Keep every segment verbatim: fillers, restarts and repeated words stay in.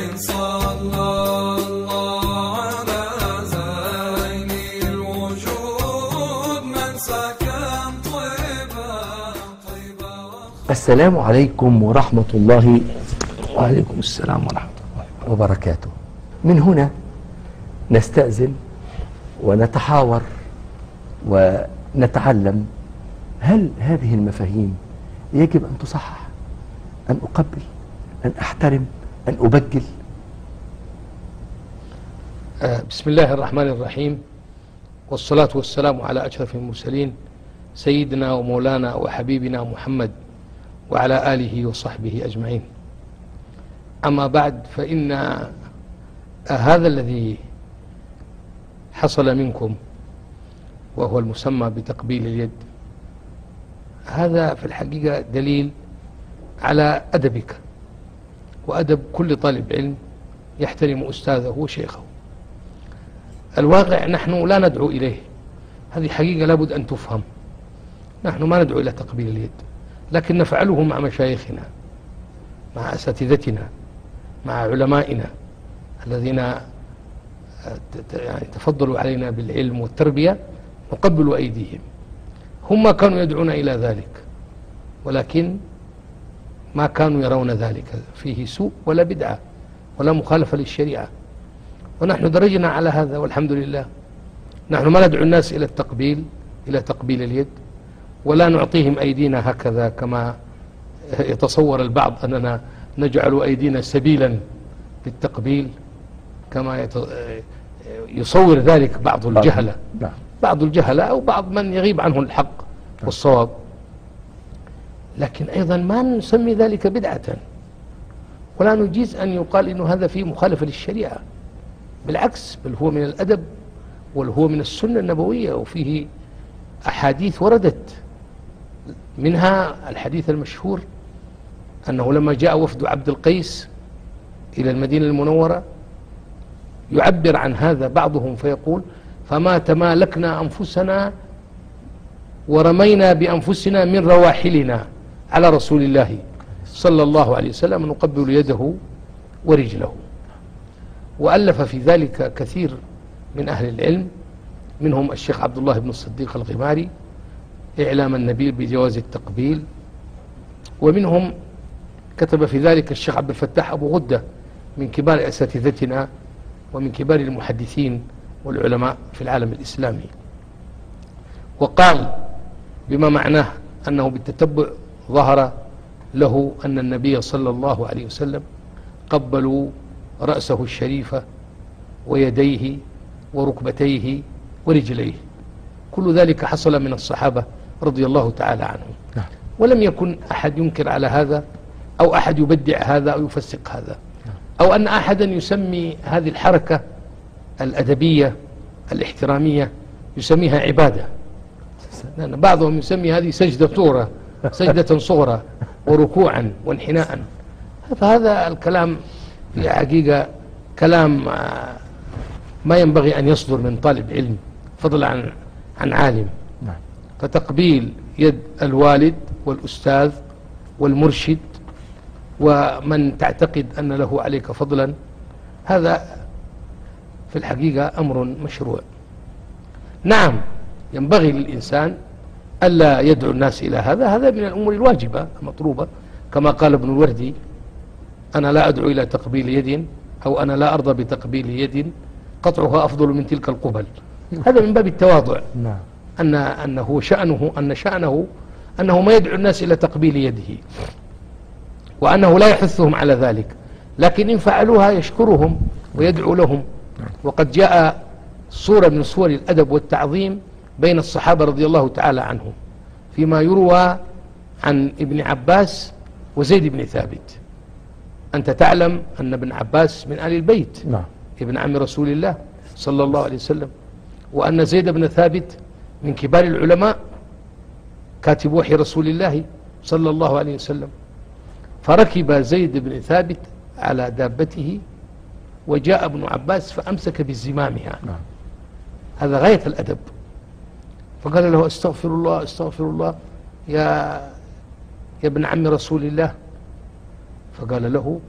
صلى الله على زين الوجود من سكن طيبا طيبا. السلام عليكم ورحمة الله وعليكم السلام ورحمة الله وبركاته. من هنا نستأذن ونتحاور ونتعلم، هل هذه المفاهيم يجب أن تصحح، أن أقبل، أن أحترم، أن أبجل؟ آه بسم الله الرحمن الرحيم، والصلاة والسلام على أشرف المرسلين سيدنا ومولانا وحبيبنا محمد وعلى آله وصحبه أجمعين. أما بعد، فإن آه هذا الذي حصل منكم وهو المسمى بتقبيل اليد، هذا في الحقيقة دليل على أدبك وأدب كل طالب علم يحترم أستاذه وشيخه. الواقع نحن لا ندعو إليه، هذه حقيقة لابد أن تفهم. نحن ما ندعو إلى تقبيل اليد، لكن نفعله مع مشايخنا، مع أساتذتنا، مع علمائنا الذين يعني تفضلوا علينا بالعلم والتربية، نقبل أيديهم. هم كانوا يدعون إلى ذلك، ولكن ما كانوا يرون ذلك فيه سوء ولا بدعة ولا مخالفة للشريعة، ونحن درجنا على هذا والحمد لله. نحن ما ندعو الناس إلى التقبيل، إلى تقبيل اليد، ولا نعطيهم أيدينا هكذا كما يتصور البعض أننا نجعل أيدينا سبيلا للتقبيل، كما يصور ذلك بعض الجهلة بعض الجهلة أو بعض من يغيب عنه الحق والصواب. لكن أيضا ما نسمي ذلك بدعة، ولا نجيز أن يقال إنه هذا فيه مخالفة للشريعة، بالعكس، بل هو من الأدب وهو من السنة النبوية، وفيه أحاديث وردت، منها الحديث المشهور أنه لما جاء وفد عبد القيس إلى المدينة المنورة يعبر عن هذا بعضهم فيقول: فما تمالكنا أنفسنا ورمينا بأنفسنا من رواحلنا على رسول الله صلى الله عليه وسلم نقبل يده ورجله. وألف في ذلك كثير من أهل العلم، منهم الشيخ عبد الله بن الصديق الغماري إعلام النبي بجواز التقبيل، ومنهم كتب في ذلك الشيخ عبد الفتاح أبو غدة من كبار أساتذتنا ومن كبار المحدثين والعلماء في العالم الإسلامي، وقال بما معناه أنه بالتتبع ظهر له أن النبي صلى الله عليه وسلم قبلوا رأسه الشريفة ويديه وركبتيه ورجليه. كل ذلك حصل من الصحابة رضي الله تعالى عنهم، ولم يكن أحد ينكر على هذا أو أحد يبدع هذا أو يفسق هذا، أو أن أحدا يسمي هذه الحركة الأدبية الاحترامية يسميها عبادة، لأن بعضهم يسمي هذه سجدة طورة، سجدة صغرى وركوعا وانحناء. فهذا الكلام في حقيقة كلام ما ينبغي أن يصدر من طالب علم فضلا عن عن عالم. فتقبيل يد الوالد والأستاذ والمرشد ومن تعتقد أن له عليك فضلا، هذا في الحقيقة أمر مشروع. نعم، ينبغي للإنسان ألا يدعو الناس إلى هذا، هذا من الأمور الواجبة المطلوبة، كما قال ابن الوردي: أنا لا أدعو إلى تقبيل يد، أو أنا لا أرضى بتقبيل يد قطعها أفضل من تلك القبل. هذا من باب التواضع، أن أنه شأنه أن شأنه أنه ما يدعو الناس إلى تقبيل يده، وأنه لا يحثهم على ذلك، لكن إن فعلوها يشكرهم ويدعو لهم. وقد جاء صورة من صور الأدب والتعظيم بين الصحابة رضي الله تعالى عنهم فيما يروى عن ابن عباس وزيد بن ثابت. أنت تعلم أن ابن عباس من آل البيت، ابن عم رسول الله صلى الله عليه وسلم، وأن زيد بن ثابت من كبار العلماء كاتب وحي رسول الله صلى الله عليه وسلم. فركب زيد بن ثابت على دابته وجاء ابن عباس فأمسك بزمامها، هذا غاية الأدب. فقال له: استغفر الله استغفر الله يا يا ابن عم رسول الله. فقال له: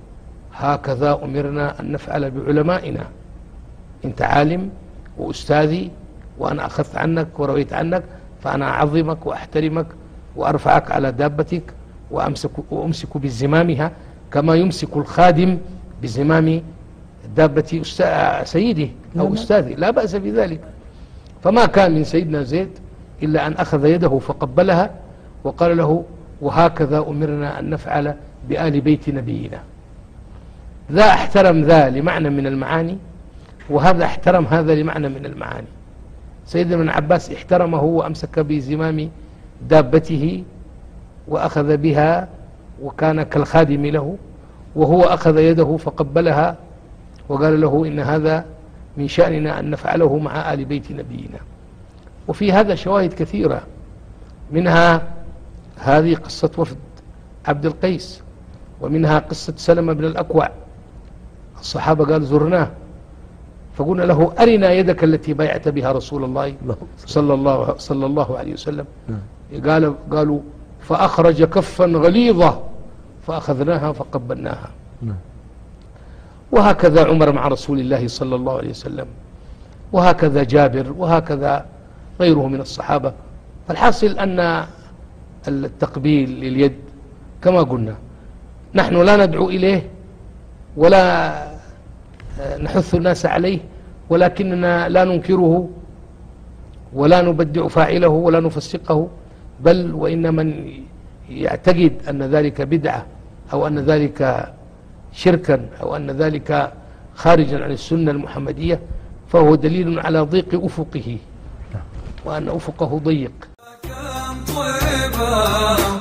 هكذا أمرنا أن نفعل بعلمائنا، أنت عالم وأستاذي وأنا أخذت عنك ورويت عنك، فأنا أعظمك وأحترمك وأرفعك على دابتك وأمسك, وأمسك بزمامها كما يمسك الخادم بزمام دابة سيده أو أستاذه، لا بأس بذلك. فما كان من سيدنا زيد إلا أن أخذ يده فقبلها وقال له وهكذا أمرنا أن نفعل بآل بيت نبينا. ذا احترم ذا لمعنى من المعاني، وهذا احترم هذا لمعنى من المعاني. سيدنا ابن عباس احترمه وأمسك بزمام دابته وأخذ بها وكان كالخادم له، وهو أخذ يده فقبلها وقال له إن هذا من شأننا أن نفعله مع آل بيت نبينا. وفي هذا شواهد كثيرة، منها هذه قصة وفد عبد القيس، ومنها قصة سلمة بن الأكوع. الصحابة قال زرناه فقلنا له أرنا يدك التي بايعت بها رسول الله صلى الله, صلى الله عليه وسلم. قال قالوا فأخرج كفا غليظة فأخذناها فقبلناها. وهكذا عمر مع رسول الله صلى الله عليه وسلم، وهكذا جابر، وهكذا غيره من الصحابة. فالحاصل أن التقبيل لليد كما قلنا نحن لا ندعو إليه ولا نحث الناس عليه، ولكننا لا ننكره ولا نبدع فاعله ولا نفسقه، بل وإن من يعتقد أن ذلك بدعة أو أن ذلك شركا أو أن ذلك خارجا عن السنة المحمدية فهو دليل على ضيق أفقه، وأن أفقه ضيق. كم طيبة